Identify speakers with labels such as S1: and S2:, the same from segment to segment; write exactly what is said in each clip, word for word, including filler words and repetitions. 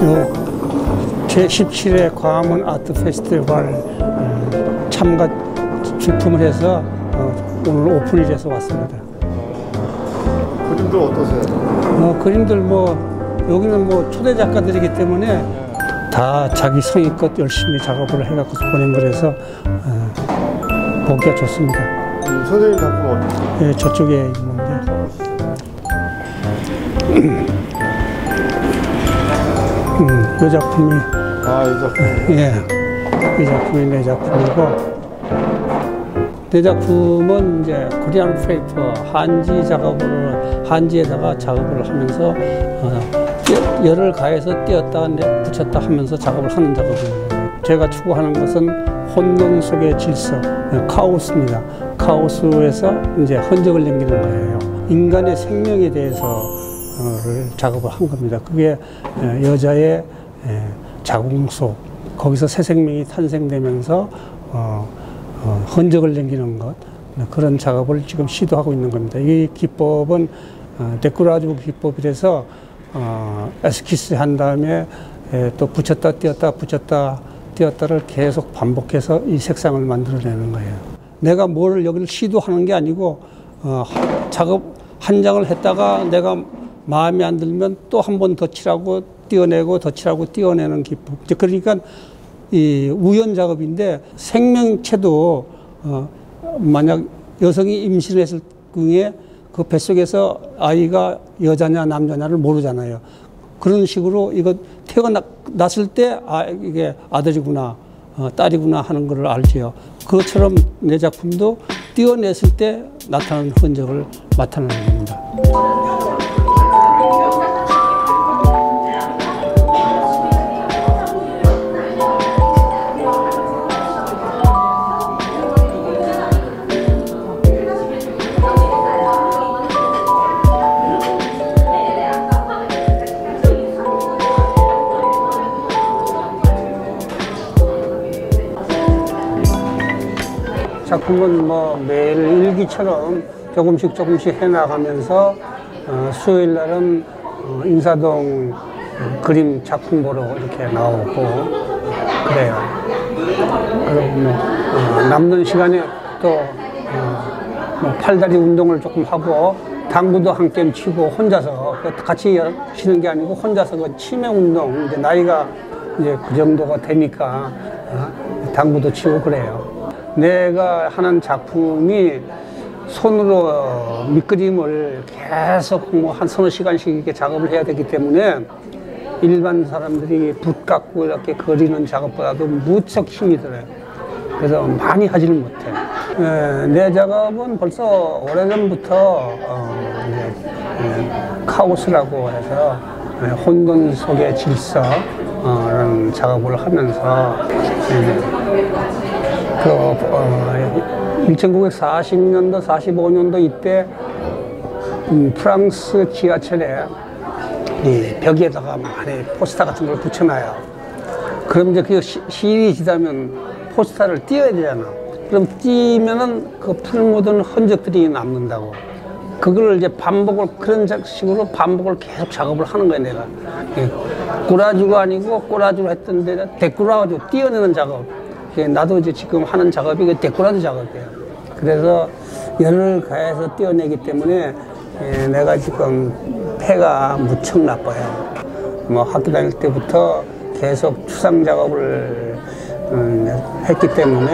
S1: 제십칠 회 광화문 아트 페스티벌 참가 주품을 해서 오늘 오픈이 돼서 왔습니다.
S2: 그림들 어떠세요?
S1: 어, 그림들 뭐 여기는 뭐 초대 작가들이기 때문에 다 자기 성의껏 열심히 작업을 해갖고 보낸 거라서 어, 보기가 좋습니다.
S2: 음, 선생님 작품 어떠세요?
S1: 예, 저쪽에 있는데 음, 이 작품이
S2: 아, 이 작품.
S1: 예, 이 작품이 내 작품이고 내 작품은 이제 코리안 페이퍼 한지 작업을 한지에다가 작업을 하면서 어, 열을 가해서 띄었다 붙였다 하면서 작업을 하는 작업입니다. 제가 추구하는 것은 혼돈 속의 질서, 카오스입니다. 카오스에서 이제 흔적을 남기는 거예요. 인간의 생명에 대해서 작업을 한 겁니다. 그게 여자의 자궁 속, 거기서 새 생명이 탄생되면서 어, 어, 흔적을 남기는 것, 그런 작업을 지금 시도하고 있는 겁니다. 이 기법은 어, 데코라주 기법이라서 어, 에스키스 한 다음에 에, 또 붙였다 띄었다 붙였다 띄었다를 계속 반복해서 이 색상을 만들어내는 거예요. 내가 뭘 여기를 시도하는 게 아니고 어, 작업 한 장을 했다가 내가 마음에 안 들면 또 한 번 더 칠하고 띄어내고 더 칠하고 띄어내는 기법. 그러니까 이 우연 작업인데 생명체도 어, 만약 여성이 임신을 했을 경우에 그 뱃속에서 아이가 여자냐 남자냐를 모르잖아요. 그런 식으로 이거 태어났을 때 아, 이게 아들이구나 어, 딸이구나 하는 걸 알지요. 그것처럼 내 작품도 띄어냈을 때 나타나는 흔적을 나타내는 겁니다. 작품은 뭐 매일 일기처럼 조금씩 조금씩 해나가면서 어, 수요일 날은 어, 인사동 어, 그림 작품 보러 이렇게 나오고 그래요. 그리고 뭐 어, 남는 시간에 또 어, 뭐 팔다리 운동을 조금 하고 당구도 한 게임 치고 혼자서 같이 치는 게 아니고 혼자서 그 치매 운동 이제 나이가 이제 그 정도가 되니까 어, 당구도 치고 그래요. 내가 하는 작품이 손으로 밑그림을 계속 뭐 한 서너 시간씩 이렇게 작업을 해야 되기 때문에 일반 사람들이 붓 갖고 이렇게 그리는 작업보다도 무척 힘이 들어요. 그래서 많이 하지를 못해. 예, 내 작업은 벌써 오래전부터 어, 이제, 예, 카오스라고 해서 예, 혼돈 속의 질서라는 작업을 하면서 예, 그, 어, 천구백사십 년도, 사십오 년도 이때, 음, 프랑스 지하철에 이 벽에다가 많이 포스터 같은 걸 붙여놔요. 그럼 이제 그 시, 시일이 지나면 포스터를 띄어야 되잖아. 그럼 띄면은 그 풀 묻은 흔적들이 남는다고. 그걸 이제 반복을, 그런 식으로 반복을 계속 작업을 하는 거야, 내가. 예, 꼬라주가 아니고 꼬라주로 했던 데 데코라주 띄어내는 작업. 나도 이제 지금 하는 작업이 데코라주 작업이에요. 그래서 열을 가해서 띄어내기 때문에 예, 내가 지금 폐가 무척 나빠요. 뭐 학교 다닐 때부터 계속 추상 작업을 음, 했기 때문에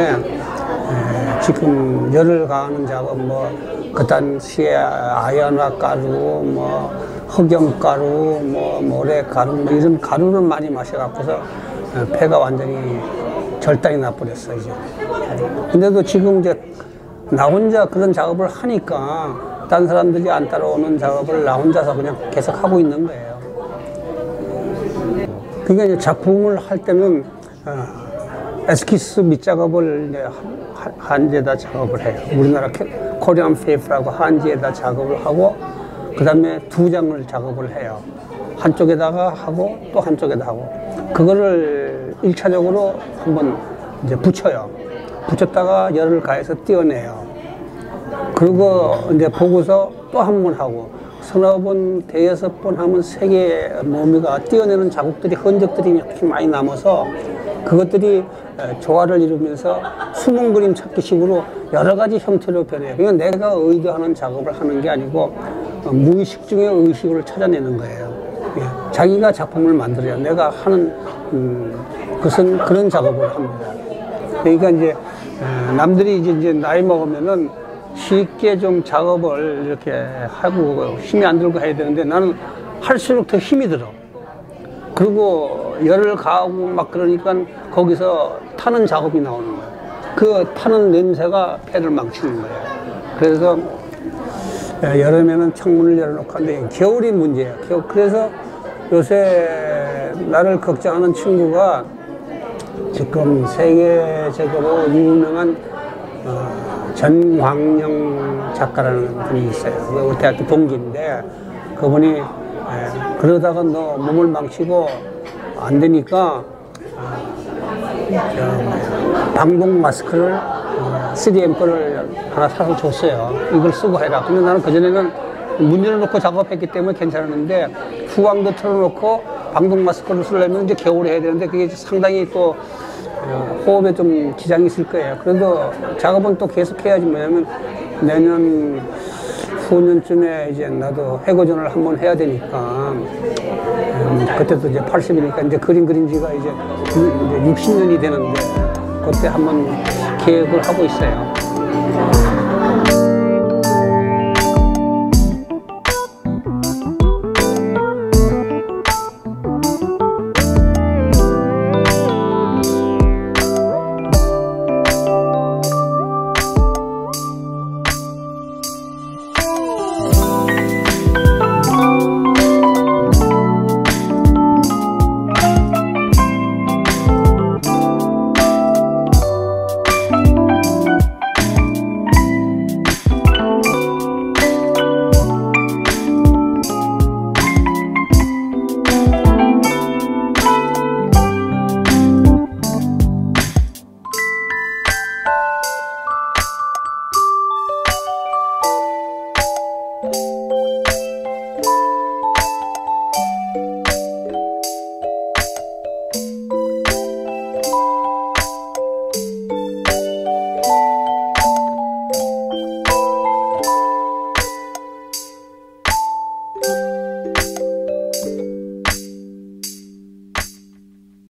S1: 예, 지금 열을 가하는 작업 뭐 그 당시에 아연화 가루, 뭐 흑염 가루, 뭐 모래 가루, 뭐 이런 가루를 많이 마셔갖고서 폐가 완전히 절단이 나버렸어 이제. 근데도 지금 이제 나 혼자 그런 작업을 하니까 딴 사람들이 안 따라오는 작업을 나 혼자서 그냥 계속 하고 있는 거예요. 그러니까 이제 작품을 할 때는 어, 에스키스 밑작업을 이제 한지에다 작업을 해요. 우리나라 코리안 페이퍼라고 한지에다 작업을 하고 그 다음에 두 장을 작업을 해요. 한쪽에다가 하고 또 한쪽에다 하고 그거를 일차적으로 한번 이제 붙여요. 붙였다가 열을 가해서 띄어내요. 그리고 이제 보고서 또 한 번 하고 서너 번, 대여섯 번 하면 색의 모미가 띄어내는 자국들이, 흔적들이 이렇게 많이 남아서 그것들이 조화를 이루면서 숨은 그림 찾기식으로 여러 가지 형태로 변해요. 그러니까 내가 의도하는 작업을 하는 게 아니고 무의식 중에 의식을 찾아내는 거예요. 예. 자기가 작품을 만들어야 내가 하는 음, 것은 그런 작업을 합니다. 그러니까 이제 남들이 이제, 이제 나이 먹으면은 쉽게 좀 작업을 이렇게 하고 힘이 안 들고 해야 되는데 나는 할수록 더 힘이 들어. 그리고 열을 가하고 막 그러니까 거기서 타는 작업이 나오는 거예요. 그 타는 냄새가 폐를 망치는 거예요. 그래서 여름에는 창문을 열어놓고 하는데 겨울이 문제예요. 겨울. 그래서 요새 나를 걱정하는 친구가 지금 세계적으로 유명한 어, 전광영 작가라는 분이 있어요. 우리 대학교 동기인데 그분이 에, 그러다가 너 몸을 망치고 안 되니까 어, 저, 뭐야, 방독 마스크를 어, 쓰리엠 거를 하나 사서 줬어요. 이걸 쓰고 해라. 근데 나는 그전에는 문 열어놓고 작업했기 때문에 괜찮았는데 후광도 틀어놓고 방독 마스크를 쓰려면 이제 겨울에 해야 되는데 그게 상당히 또 호흡에 좀 지장이 있을 거예요. 그래도 작업은 또 계속 해야지. 뭐냐면 내년 후년쯤에 이제 나도 해고전을 한번 해야 되니까 음, 그때도 이제 팔십이니까 이제 그림 그린 지가 이제 육십 년이 되는데 그때 한번 계획을 하고 있어요.
S3: you